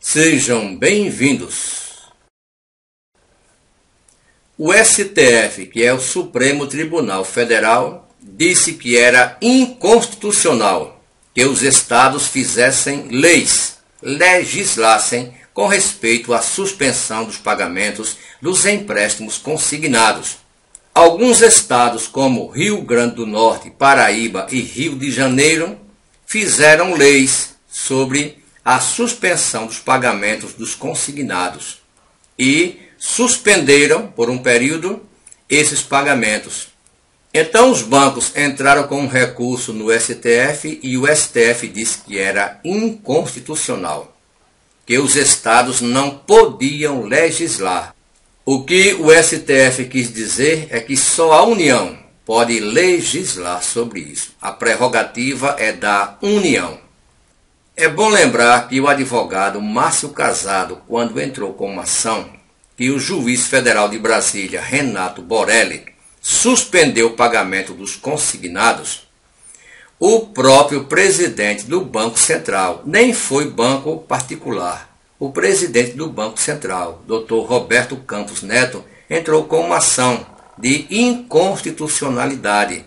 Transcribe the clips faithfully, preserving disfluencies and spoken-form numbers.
Sejam bem-vindos. O S T F, que é o Supremo Tribunal Federal, disse que era inconstitucional que os estados fizessem leis, legislassem com respeito à suspensão dos pagamentos dos empréstimos consignados. Alguns estados, como Rio Grande do Norte, Paraíba e Rio de Janeiro, fizeram leis sobre a suspensão dos pagamentos dos consignados e suspenderam, por um período, esses pagamentos. Então os bancos entraram com um recurso no S T F e o S T F disse que era inconstitucional, que os estados não podiam legislar. O que o S T F quis dizer é que só a União pode legislar sobre isso. A prerrogativa é da União. É bom lembrar que o advogado Márcio Casado, quando entrou com uma ação, que o juiz federal de Brasília, Renato Borelli, suspendeu o pagamento dos consignados, o próprio presidente do Banco Central, nem foi banco particular, o presidente do Banco Central, doutor Roberto Campos Neto, entrou com uma ação de inconstitucionalidade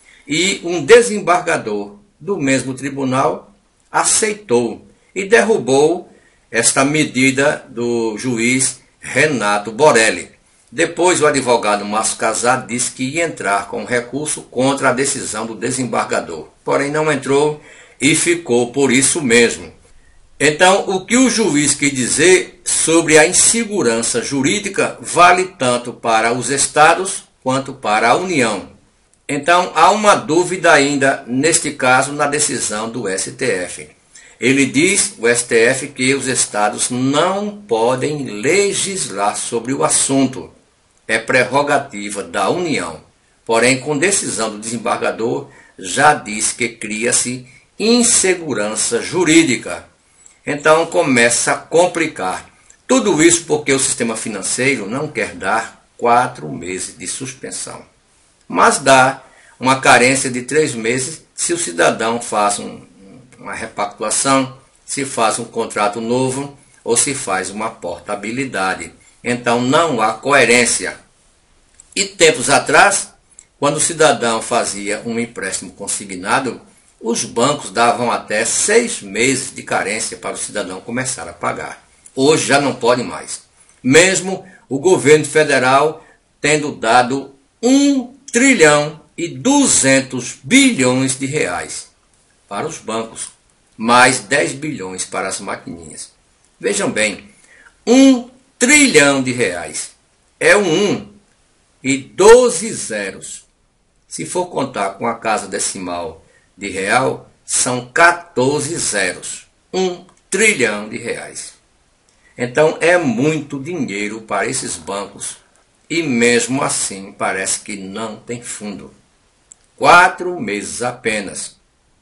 e um desembargador do mesmo tribunal aceitou e derrubou esta medida do juiz Renato Borelli. Depois o advogado Márcio Casado disse que ia entrar com recurso contra a decisão do desembargador, porém não entrou e ficou por isso mesmo. Então, o que o juiz quis dizer sobre a insegurança jurídica vale tanto para os estados quanto para a União. Então, há uma dúvida ainda, neste caso, na decisão do S T F. Ele diz, o S T F, que os estados não podem legislar sobre o assunto. É prerrogativa da União. Porém, com decisão do desembargador, já diz que cria-se insegurança jurídica. Então, começa a complicar. Tudo isso porque o sistema financeiro não quer dar quatro meses de suspensão, mas dá uma carência de três meses se o cidadão faz um, uma repactuação, se faz um contrato novo ou se faz uma portabilidade. Então não há coerência. E tempos atrás, quando o cidadão fazia um empréstimo consignado, os bancos davam até seis meses de carência para o cidadão começar a pagar. Hoje já não pode mais. Mesmo o governo federal tendo dado um trilhão e duzentos bilhões de reais para os bancos, mais dez bilhões para as maquininhas. Vejam bem, um trilhão de reais é um um e doze zeros. Se for contar com a casa decimal de real, são quatorze zeros. Um trilhão de reais. Então é muito dinheiro para esses bancos e mesmo assim parece que não tem fundo. Quatro meses apenas.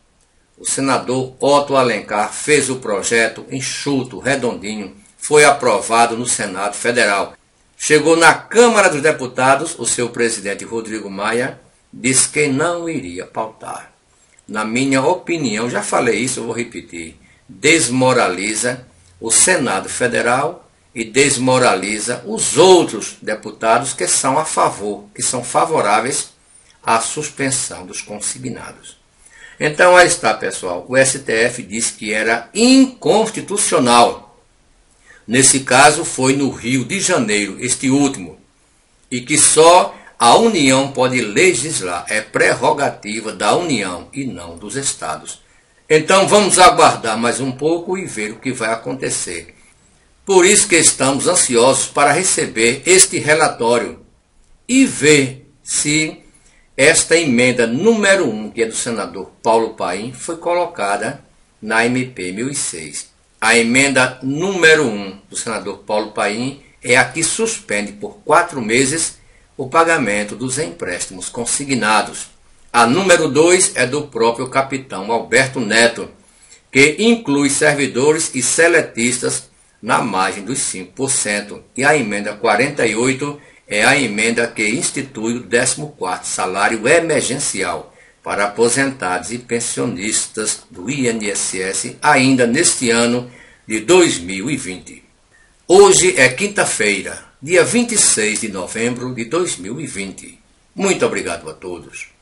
O senador Otto Alencar fez o projeto enxuto, redondinho, foi aprovado no Senado Federal. Chegou na Câmara dos Deputados, o seu presidente Rodrigo Maia disse que não iria pautar. Na minha opinião, já falei isso, eu vou repetir, desmoraliza o Senado Federal e desmoraliza os outros deputados que são a favor, que são favoráveis à suspensão dos consignados. Então aí está, pessoal, o S T F disse que era inconstitucional. Nesse caso foi no Rio de Janeiro, este último, e que só a União pode legislar, é prerrogativa da União e não dos estados. Então vamos aguardar mais um pouco e ver o que vai acontecer. Por isso que estamos ansiosos para receber este relatório e ver se esta emenda número um, que é do senador Paulo Paim, foi colocada na M P mil e seis. A emenda número um do senador Paulo Paim é a que suspende por quatro meses o pagamento dos empréstimos consignados. A número dois é do próprio capitão Alberto Neto, que inclui servidores e seletistas na margem dos cinco por cento. E a emenda quarenta e oito é a emenda que institui o décimo quarto salário emergencial para aposentados e pensionistas do I N S S ainda neste ano de dois mil e vinte. Hoje é quinta-feira, dia vinte e seis de novembro de dois mil e vinte. Muito obrigado a todos.